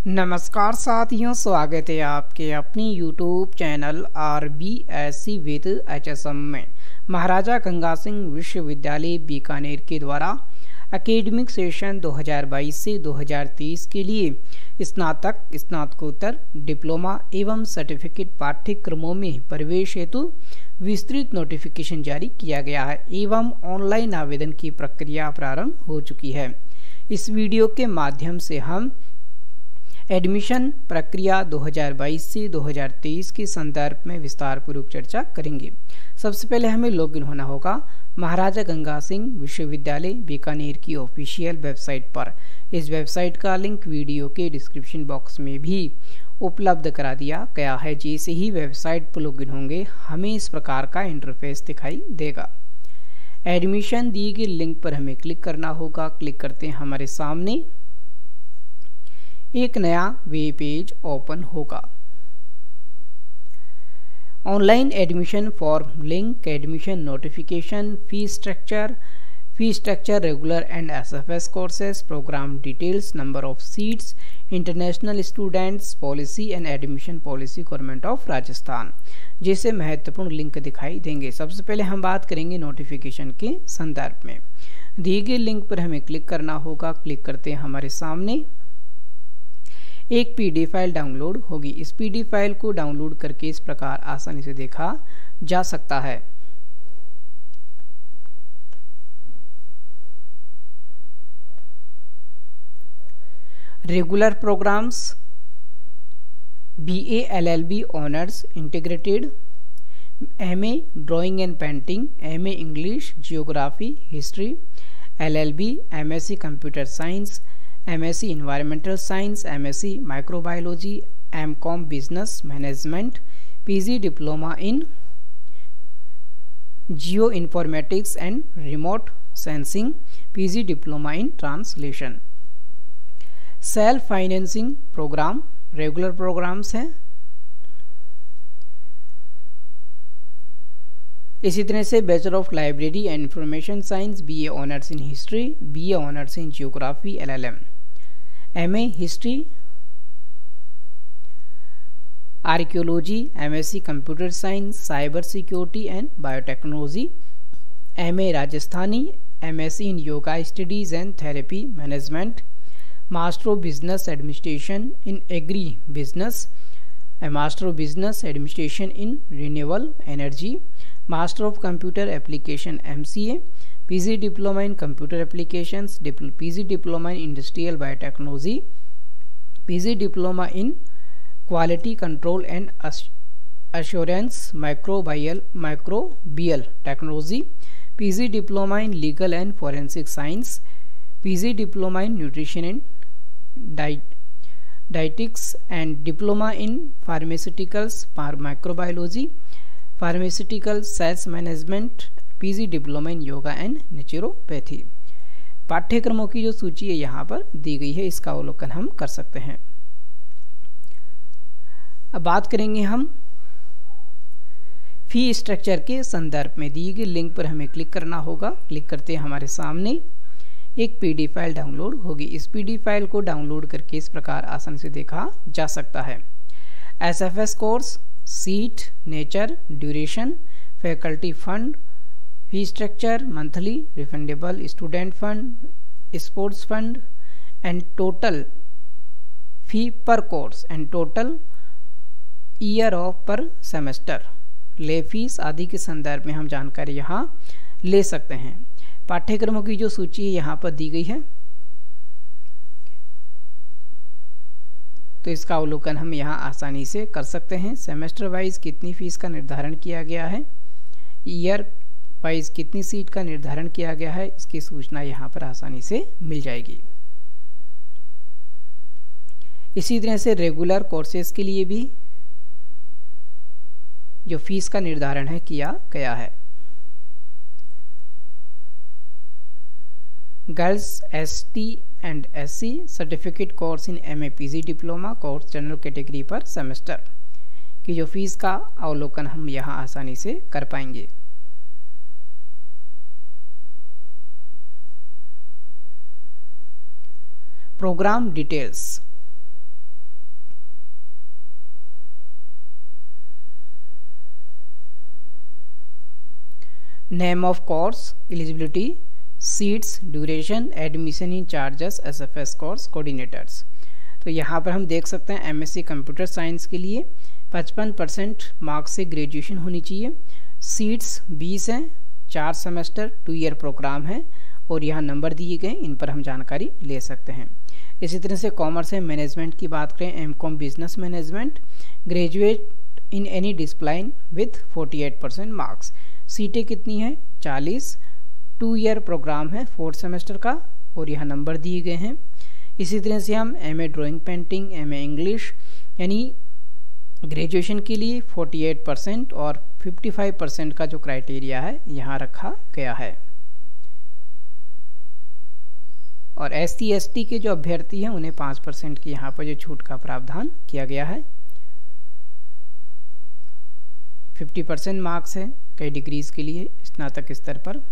नमस्कार साथियों, स्वागत है आपके अपनी YouTube channel RBSC with HSM में। महाराजा गंगा सिंह विश्वविद्यालय बीकानेर के द्वारा एकेडमिक सेशन 2022 से 2023 के लिए स्नातक, स्नातकोत्तर, डिप्लोमा एवं सर्टिफिकेट पाठ्यक्रमों में प्रवेश हेतु विस्तृत नोटिफिकेशन जारी किया गया है एवं ऑनलाइन आवेदन की प्रक्रिया प्रारंभ हो चुकी है। इस वीडियो के माध्यम से हम एडमिशन प्रक्रिया 2022 से 2023 के संदर्भ में विस्तार पूर्वक चर्चा करेंगे। सबसे पहले हमें लॉगिन होना होगा महाराजा गंगा सिंह विश्वविद्यालय बीकानेर की ऑफिशियल वेबसाइट पर। इस वेबसाइट का लिंक वीडियो के डिस्क्रिप्शन बॉक्स में भी उपलब्ध करा दिया गया है। जैसे ही वेबसाइट पर लॉगिन होंगे हमें इस प्रकार का इंटरफेस दिखाई देगा। एडमिशन दिए गए लिंक पर हमें क्लिक करना होगा। क्लिक करते हैं हमारे सामने एक नया वेब पेज ओपन होगा। Online admission form link, admission notification, fee structure, regular and SFS courses, programme details, number of seats, international students, policy and admission policy government of Rajasthan जैसे महत्वपूर्ण लिंक दिखाई देंगे। सबसे पहले हम बात करेंगे नोटिफिकेशन के संदर्भ में। दिए गए लिंक पर हमें क्लिक करना होगा। क्लिक करते हैं हमारे सामने एक PDF फाइल डाउनलोड होगी। इस PDF फाइल को डाउनलोड करके इस प्रकार आसानी से देखा जा सकता है। Regular programmes BA LLB honours integrated, MA drawing and painting, MA English, geography, history, LLB MSc computer science, MSc environmental science, MSc microbiology, MCOM business management, PG diploma in geo informatics and remote sensing, PG diploma in translation. Self financing programme regular programmes हैं। इसी तरह से bachelor of library and information science, BA honours in history, BA honours in geography, LLM, MA हिस्ट्री, archaeology, MSc computer science, cyber security and biotechnology, MA Rajasthani, MSc in yoga studies and therapy management, master of business administration in agri business, master of business administration in renewable energy, master of computer application MCA, PG diploma in computer applications, PG diploma in industrial biotechnology, PG diploma in quality control and assurance microbial technology, PG diploma in legal and forensic science, PG diploma in nutrition and dietetics and diploma in pharmaceuticals microbiology, pharmaceutical sales management, PG diploma in yoga and naturopathy. पाठ्यक्रमों की जो सूची है यहाँ पर दी गई है, इसका अवलोकन हम कर सकते हैं। अब बात करेंगे हम फी स्ट्रक्चर के संदर्भ में। दिए गए लिंक पर हमें क्लिक करना होगा। क्लिक करते हैं हमारे सामने एक PDF फाइल डाउनलोड होगी। इस PDF फाइल को डाउनलोड करके इस प्रकार आसानी से देखा जा सकता है। SFS course, seat, nature, duration, faculty fund, fee structure, monthly, refundable, student fund, sports fund and total fee per course and total year of per semester, late fees आदि के संदर्भ में हम जानकारी यहाँ ले सकते हैं। पाठ्यक्रमों की जो सूची है यहाँ पर दी गई है, तो इसका अवलोकन हम यहाँ आसानी से कर सकते हैं। सेमेस्टर वाइज कितनी फीस का निर्धारण किया गया है, ईयर वाइज कितनी सीट का निर्धारण किया गया है, इसकी सूचना यहाँ पर आसानी से मिल जाएगी। इसी तरह से रेगुलर कोर्सेज के लिए भी जो फीस का निर्धारण है किया गया है। Girls, ST and SC certificate course in MA PG diploma course general category पर सेमेस्टर की जो फीस का अवलोकन हम यहाँ आसानी से कर पाएंगे। Programme details name of course, eligibility, seats, duration, admission in charges, SFS course coordinators. तो यहाँ पर हम देख सकते हैं एमएससी कंप्यूटर साइंस के लिए 55% मार्क्स से ग्रेजुएशन होनी चाहिए। सीट्स 20 हैं, 4 सेमेस्टर 2 ईयर प्रोग्राम है और यहाँ नंबर दिए गए, इन पर हम जानकारी ले सकते हैं। इसी तरह से कॉमर्स एंड मैनेजमेंट की बात करें, MCom business management, graduate in any discipline with 48% marks. सीटें कितनी हैं? 40, 2 ईयर प्रोग्राम है 4 सेमेस्टर का और यहाँ नंबर दिए गए हैं। इसी तरह से हम MA drawing painting, MA English यानी ग्रेजुएशन के लिए 48% और 55% का जो क्राइटेरिया है यहाँ रखा गया है। और SC ST के जो अभ्यर्थी हैं उन्हें 5% की यहाँ पर जो छूट का प्रावधान किया गया है। 50% मार्क्स है कई डिग्रीज के लिए स्नातक स्तर पर।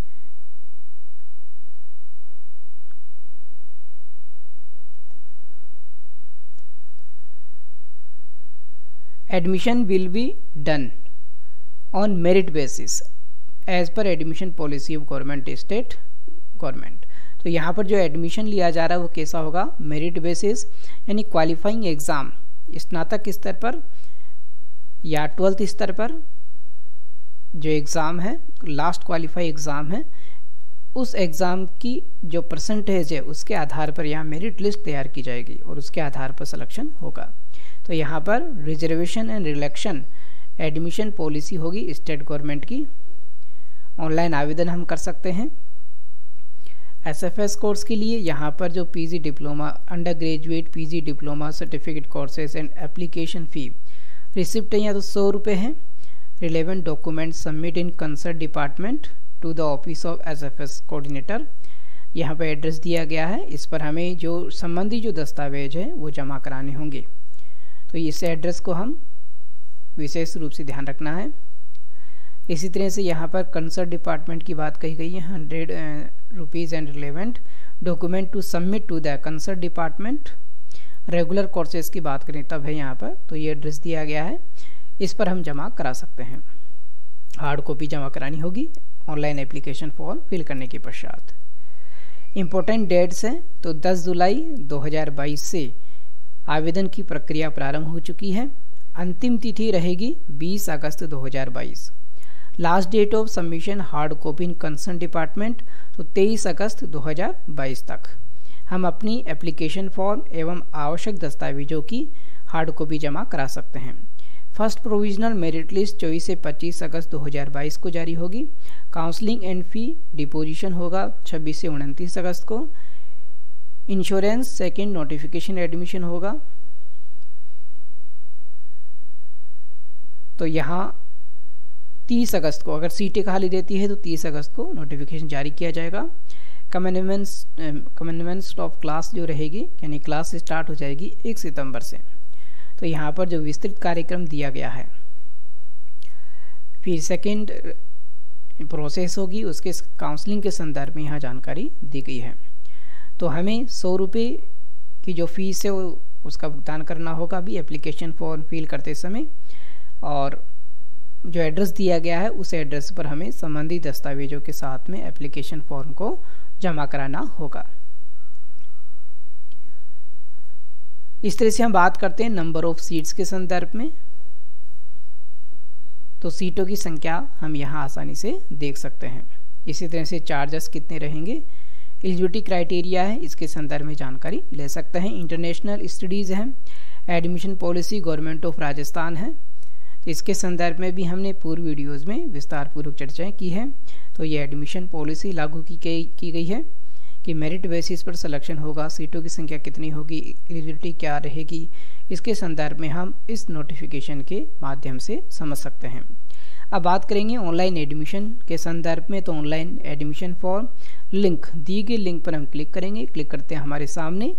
Admission will be done on merit basis as per admission policy of government state government। तो यहाँ पर जो एडमिशन लिया जा रहा है वो कैसा होगा? मेरिट बेसिस यानी क्वालिफाइंग एग्ज़ाम स्नातक स्तर पर या 12th स्तर पर जो एग्ज़ाम है, लास्ट क्वालिफाई एग्ज़ाम है, उस एग्ज़ाम की जो परसेंटेज है उसके आधार पर यहाँ मेरिट लिस्ट तैयार की जाएगी और उसके आधार पर सिलेक्शन होगा। तो यहाँ पर reservation and relaxation admission policy होगी स्टेट गवर्नमेंट की। ऑनलाइन आवेदन हम कर सकते हैं। एसएफएस कोर्स के लिए यहाँ पर जो PG diploma, under graduate PG diploma certificate courses and application fee receipt यहाँ तो 100 रुपये हैं। Relevant document submit in concern department to the office of SFS coordinator. यहाँ पर एड्रेस दिया गया है, इस पर हमें जो संबंधी जो दस्तावेज है वो जमा कराने होंगे। तो इस एड्रेस को हम विशेष रूप से ध्यान रखना है। इसी तरह से यहाँ पर कंसर्न डिपार्टमेंट की बात कही गई है। 100 rupees and relevant document to submit to the concern department. Regular courses की बात करें तब है यहाँ पर, तो ये एड्रेस दिया गया है, इस पर हम जमा करा सकते हैं। हार्ड कॉपी जमा करानी होगी ऑनलाइन एप्लीकेशन फॉर्म फिल करने के पश्चात। इम्पोर्टेंट डेट्स हैं तो 10 जुलाई 2022 से आवेदन की प्रक्रिया प्रारंभ हो चुकी है। अंतिम तिथि रहेगी 20 अगस्त 2022। Last date of submission hard copy in concern department तो 23 अगस्त 2022 तक हम अपनी एप्लीकेशन फॉर्म एवं आवश्यक दस्तावेजों की हार्ड कॉपी जमा करा सकते हैं। फर्स्ट प्रोविजनल मेरिट लिस्ट 24 से 25 अगस्त 2022 को जारी होगी। काउंसलिंग एंड फी डिपोजिशन होगा 26 से 29 अगस्त को। इंश्योरेंस सेकेंड नोटिफिकेशन एडमिशन होगा, तो यहाँ 30 अगस्त को, अगर सीटें खाली देती है तो 30 अगस्त को नोटिफिकेशन जारी किया जाएगा। कमेंसमेंट ऑफ क्लास जो रहेगी यानी क्लास स्टार्ट हो जाएगी 1 सितंबर से। तो यहाँ पर जो विस्तृत कार्यक्रम दिया गया है, फिर सेकेंड प्रोसेस होगी, उसके काउंसलिंग के संदर्भ में यहाँ जानकारी दी गई है। तो हमें 100 रुपये की जो फीस है वो उसका भुगतान करना होगा अभी एप्लीकेशन फॉर्म फिल करते समय, और जो एड्रेस दिया गया है उस एड्रेस पर हमें संबंधित दस्तावेजों के साथ में एप्लीकेशन फॉर्म को जमा कराना होगा। इस तरह से हम बात करते हैं नंबर ऑफ सीट्स के संदर्भ में। तो सीटों की संख्या हम यहाँ आसानी से देख सकते हैं। इसी तरह से चार्जेस कितने रहेंगे, एलिजिबिलिटी क्राइटेरिया है, इसके संदर्भ में जानकारी ले सकते हैं। इंटरनेशनल स्टडीज़ हैं, admission policy government of Rajasthan है, तो इसके संदर्भ में भी हमने पूर्व वीडियोज़ में विस्तार पूर्वक चर्चाएँ की है। तो ये एडमिशन पॉलिसी लागू की गई है कि मेरिट बेसिस पर सिलेक्शन होगा, सीटों की संख्या कितनी होगी, एलिजिबिलिटी क्या रहेगी, इसके संदर्भ में हम इस नोटिफिकेशन के माध्यम से समझ सकते हैं। अब बात करेंगे ऑनलाइन एडमिशन के संदर्भ में। तो ऑनलाइन एडमिशन फॉर्म लिंक, दी गई लिंक पर हम क्लिक करेंगे। क्लिक करते हैं हमारे सामने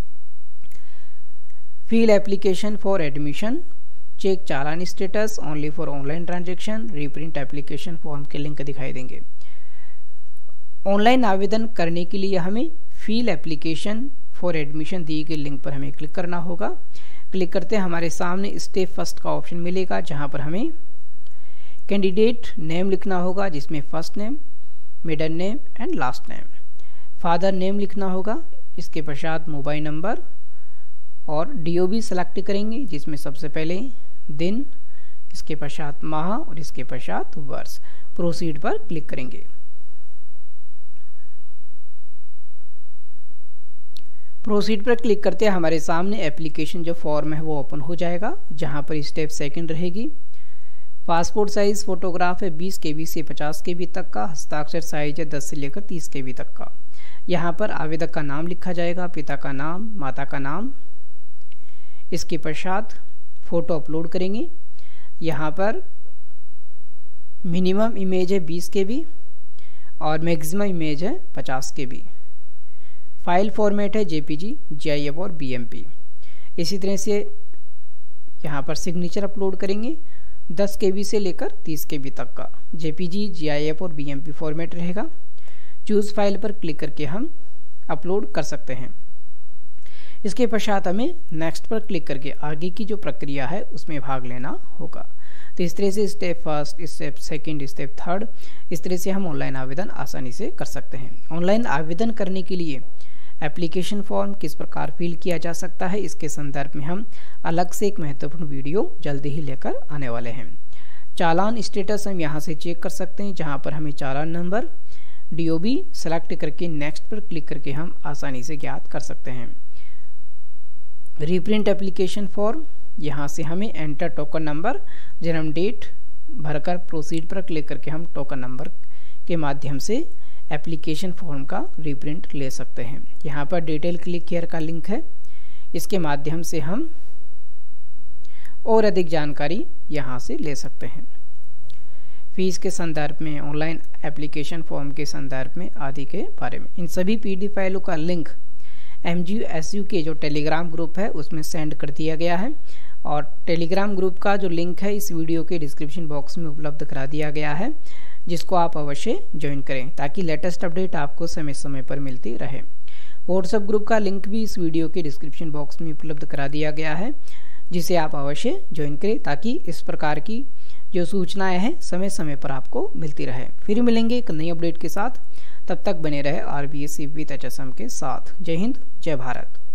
fill application for admission, check challan status only for online transaction, reprint application form के लिंक दिखाई देंगे। ऑनलाइन आवेदन करने के लिए हमें फिल एप्लीकेशन फॉर एडमिशन दी गई लिंक पर हमें क्लिक करना होगा। क्लिक करते हैं हमारे सामने स्टेप फर्स्ट का ऑप्शन मिलेगा, जहां पर हमें कैंडिडेट नेम लिखना होगा, जिसमें first name, middle name and last name. Father name लिखना होगा, इसके पश्चात मोबाइल नंबर और DOB सेलेक्ट करेंगे, जिसमें सबसे पहले दिन, इसके पश्चात माह और इसके पश्चात वर्ष। प्रोसीड पर क्लिक करेंगे। प्रोसीड पर क्लिक करते हैं हमारे सामने एप्लीकेशन जो फॉर्म है वो ओपन हो जाएगा, जहां पर स्टेप सेकंड रहेगी। पासपोर्ट साइज फोटोग्राफ है 20 KB से 50 KB तक का। हस्ताक्षर साइज है 10 से लेकर 30 KB तक का। यहाँ पर आवेदक का नाम लिखा जाएगा, पिता का नाम, माता का नाम। इसके पश्चात फोटो अपलोड करेंगे। यहाँ पर मिनिमम इमेज है 20 KB और मैक्सिमम इमेज है 50 KB। फाइल फॉर्मेट है JPG, GIF और BMP। इसी तरह से यहाँ पर सिग्नेचर अपलोड करेंगे 10 KB से लेकर 30 KB तक का। JPG, GIF और BMP फॉर्मेट रहेगा। चूज फाइल पर क्लिक करके हम अपलोड कर सकते हैं। इसके पश्चात हमें नेक्स्ट पर क्लिक करके आगे की जो प्रक्रिया है उसमें भाग लेना होगा। तो इस तरह से step first, step second, step third, इस तरह से हम ऑनलाइन आवेदन आसानी से कर सकते हैं। ऑनलाइन आवेदन करने के लिए एप्लीकेशन फॉर्म किस प्रकार फिल किया जा सकता है, इसके संदर्भ में हम अलग से एक महत्वपूर्ण वीडियो जल्दी ही लेकर आने वाले हैं। चालान स्टेटस हम यहाँ से चेक कर सकते हैं, जहाँ पर हमें चालान नंबर, DOB सेलेक्ट करके नेक्स्ट पर क्लिक करके हम आसानी से ज्ञात कर सकते हैं। रीप्रिंट एप्लीकेशन फॉर्म, यहाँ से हमें एंटर टोकन नंबर, जन्म डेट भरकर प्रोसीड पर क्लिक करके हम टोकन नंबर के माध्यम से एप्लीकेशन फॉर्म का रीप्रिंट ले सकते हैं। यहाँ पर डिटेल क्लिक हियर का लिंक है, इसके माध्यम से हम और अधिक जानकारी यहाँ से ले सकते हैं। फीस के संदर्भ में, ऑनलाइन एप्लीकेशन फॉर्म के संदर्भ में आदि के बारे में। इन सभी PDF फाइलों का लिंक MGSU के जो टेलीग्राम ग्रुप है उसमें सेंड कर दिया गया है, और टेलीग्राम ग्रुप का जो लिंक है इस वीडियो के डिस्क्रिप्शन बॉक्स में उपलब्ध करा दिया गया है, जिसको आप अवश्य ज्वाइन करें ताकि लेटेस्ट अपडेट आपको समय समय पर मिलती रहे। व्हाट्सएप ग्रुप का लिंक भी इस वीडियो के डिस्क्रिप्शन बॉक्स में उपलब्ध करा दिया गया है, जिसे आप अवश्य ज्वाइन करें ताकि इस प्रकार की जो सूचनाएं हैं समय समय पर आपको मिलती रहे। फिर मिलेंगे एक नई अपडेट के साथ, तब तक बने रहे RBSC विद HSM के साथ। जय हिंद, जय भारत।